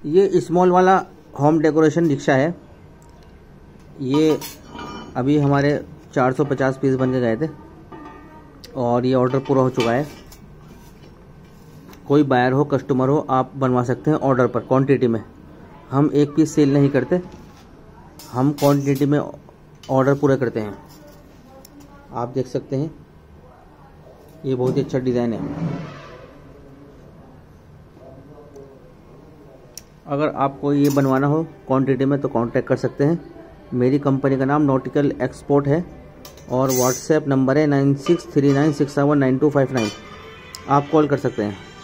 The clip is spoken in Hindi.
ये स्मॉल वाला होम डेकोरेशन रिक्शा है। ये अभी हमारे 450 पीस बन के गए थे और ये ऑर्डर पूरा हो चुका है। कोई बायर हो, कस्टमर हो, आप बनवा सकते हैं ऑर्डर पर, क्वांटिटी में। हम एक पीस सेल नहीं करते, हम क्वांटिटी में ऑर्डर पूरा करते हैं। आप देख सकते हैं ये बहुत ही अच्छा डिज़ाइन है। अगर आपको ये बनवाना हो क्वांटिटी में तो कांटेक्ट कर सकते हैं। मेरी कंपनी का नाम नॉटिकल एक्सपोर्ट है और व्हाट्सएप नंबर है 9639679259। आप कॉल कर सकते हैं।